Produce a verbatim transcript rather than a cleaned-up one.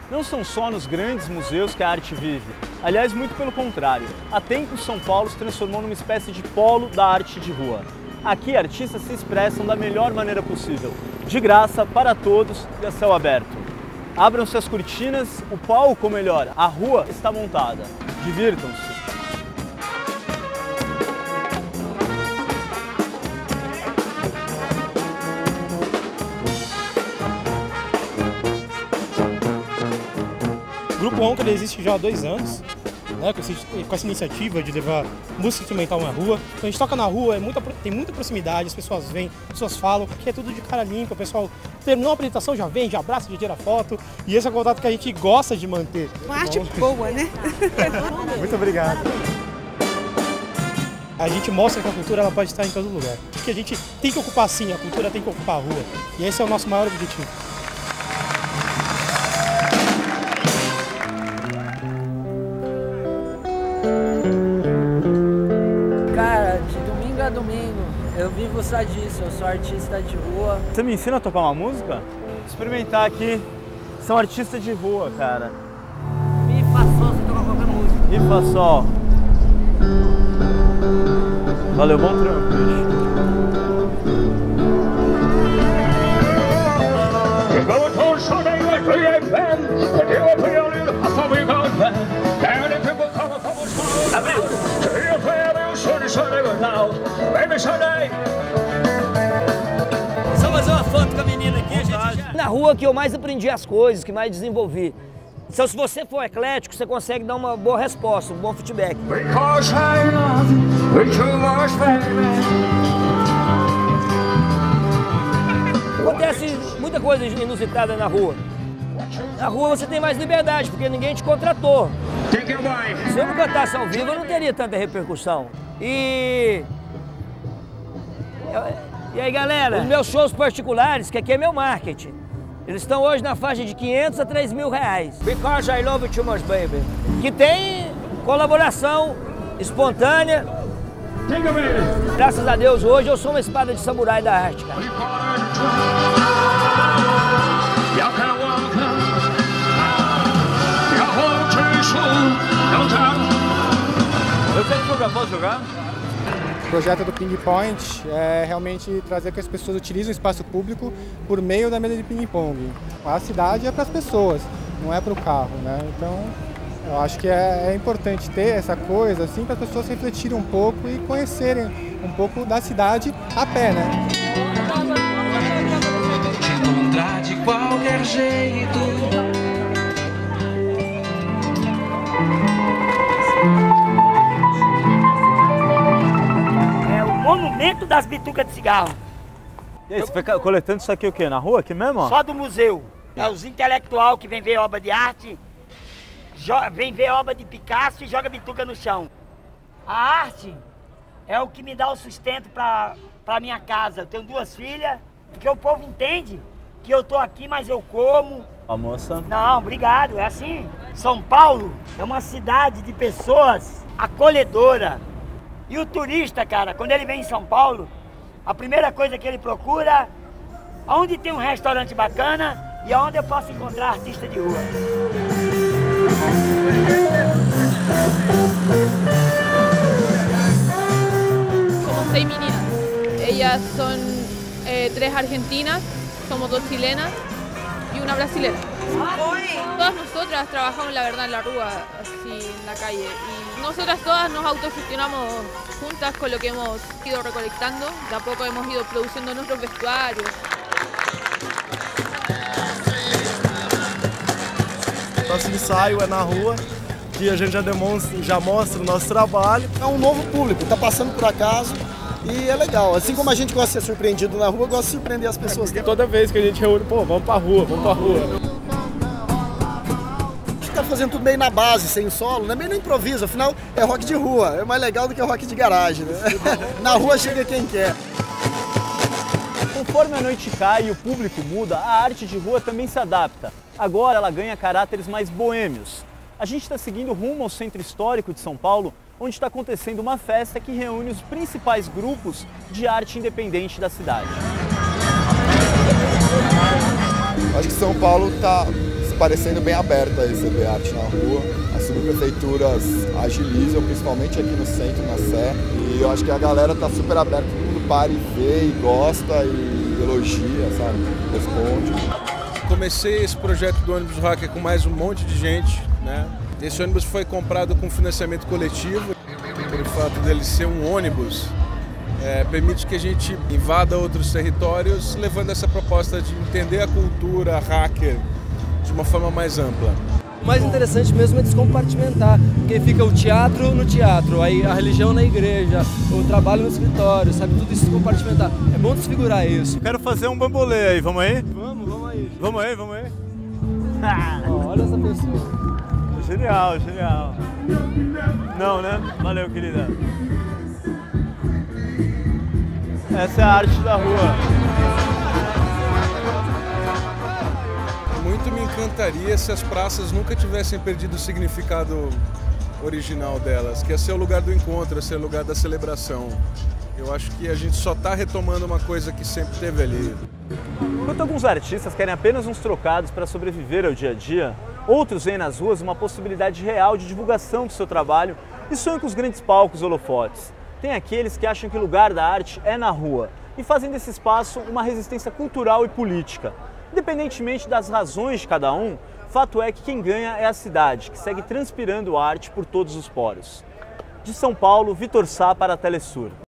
não são só nos grandes museus que a arte vive. Aliás, muito pelo contrário. Há tempos, São Paulo se transformou numa espécie de polo da arte de rua. Aqui, artistas se expressam da melhor maneira possível, de graça, para todos e a céu aberto. Abram-se as cortinas, o palco, ou melhor, a rua está montada. Divirtam-se. O Grupo Onca existe já há dois anos, né, com, esse, com essa iniciativa de levar música instrumental na rua. Então a gente toca na rua, é muita, tem muita proximidade, as pessoas vêm, as pessoas falam, que é tudo de cara limpa, o pessoal terminou a apresentação, já vem, já abraça, já tira foto. E esse é o contato que a gente gosta de manter. Uma arte boa, né? Muito obrigado. A gente mostra que a cultura ela pode estar em todo lugar. Porque a gente tem que ocupar sim, a cultura tem que ocupar a rua. E esse é o nosso maior objetivo. Cara, de domingo a domingo, eu vivo só disso, eu sou artista de rua. Você me ensina a tocar uma música? Vou experimentar aqui. São artistas de rua, cara. Mi, Fá, Sol, você toca qualquer música. Mi, Fá, Sol. Valeu, bom trampo, bicho. Só fazer uma foto com a menina aqui, gente. Já... Na rua que eu mais aprendi as coisas, que mais desenvolvi. Então, se você for eclético, você consegue dar uma boa resposta, um bom feedback. Acontece muita coisa inusitada na rua. Na rua você tem mais liberdade, porque ninguém te contratou. Se eu não cantasse ao vivo, eu não teria tanta repercussão. E... E aí, galera, os meus shows particulares, que aqui é meu marketing, eles estão hoje na faixa de quinhentos a três mil reais. Because I love you too much, baby. Que tem colaboração espontânea. Graças a Deus, hoje eu sou uma espada de samurai da arte, cara. Eu quero jogar, posso jogar? O projeto do Ping Point é realmente trazer que as pessoas utilizem o espaço público por meio da mesa de ping-pong. A cidade é para as pessoas, não é para o carro, né? Então, eu acho que é, é importante ter essa coisa assim para as pessoas refletirem um pouco e conhecerem um pouco da cidade a pé, né? Te encontrar de qualquer jeito. Monumento das bitucas de cigarro. E aí, você foi coletando isso aqui o quê? Na rua aqui mesmo? Ó? Só do museu. É os intelectuais que vêm ver obra de arte, vem ver obra de Picasso e joga bituca no chão. A arte é o que me dá o sustento para para minha casa. Eu tenho duas filhas, porque o povo entende que eu tô aqui, mas eu como. A moça? Não, obrigado, é assim. São Paulo é uma cidade de pessoas acolhedora. E o turista, cara, quando ele vem em São Paulo, a primeira coisa que ele procura, onde tem um restaurante bacana e onde eu posso encontrar artista de rua. Somos seis meninas. Ellas son eh, tres argentinas, somos dos chilenas y una brasilera. Todas nosotras trabajamos, la verdad, en la rúa, así en la calle. Y nosotras todas nos autogestionamos juntas con lo que hemos ido recolectando. De a poco hemos ido produciendo nuestros vestuarios. Nosso ensaio é na rua, que a gente já demonstra, já mostra o nosso trabalho. É um novo público, está passando por acaso. E é legal, assim como a gente gosta de ser surpreendido na rua, eu gosto de surpreender as pessoas. É toda vez que a gente reúne, pô, vamos pra rua, vamos pra rua. Tá fazendo tudo meio na base, sem solo, né? Meio no improviso, afinal é rock de rua, é mais legal do que o rock de garagem, né? Na rua chega quem quer. Conforme a noite cai e o público muda, a arte de rua também se adapta. Agora ela ganha caráteres mais boêmios. A gente está seguindo rumo ao Centro Histórico de São Paulo, onde está acontecendo uma festa que reúne os principais grupos de arte independente da cidade. Acho que São Paulo está parecendo bem aberto a receber arte na rua. As subprefeituras agilizam, principalmente aqui no centro, na Sé, e eu acho que a galera tá super aberta, todo mundo para e vê, e gosta, e elogia, sabe? Responde. Comecei esse projeto do ônibus rocker com mais um monte de gente, né? Esse ônibus foi comprado com financiamento coletivo. Pelo fato dele ser um ônibus, é, permite que a gente invada outros territórios, levando essa proposta de entender a cultura hacker de uma forma mais ampla. O mais interessante mesmo é descompartimentar, porque fica o teatro no teatro, aí a religião na igreja, o trabalho no escritório, sabe? Tudo isso descompartimentar. É bom desfigurar isso. Quero fazer um bambolê aí, vamos aí? Vamos, vamos aí. Vamos aí, vamos aí. Ó, olha essa pessoa. Genial, genial. Não, né? Valeu, querida. Essa é a arte da rua. Muito me encantaria se as praças nunca tivessem perdido o significado original delas, que é ser o lugar do encontro, é ser o lugar da celebração. Eu acho que a gente só está retomando uma coisa que sempre teve ali. Enquanto alguns artistas querem apenas uns trocados para sobreviver ao dia a dia, outros veem nas ruas uma possibilidade real de divulgação do seu trabalho e sonham com os grandes palcos e holofotes. Tem aqueles que acham que o lugar da arte é na rua e fazem desse espaço uma resistência cultural e política. Independentemente das razões de cada um, fato é que quem ganha é a cidade, que segue transpirando arte por todos os poros. De São Paulo, Vitor Sá para a Telesur.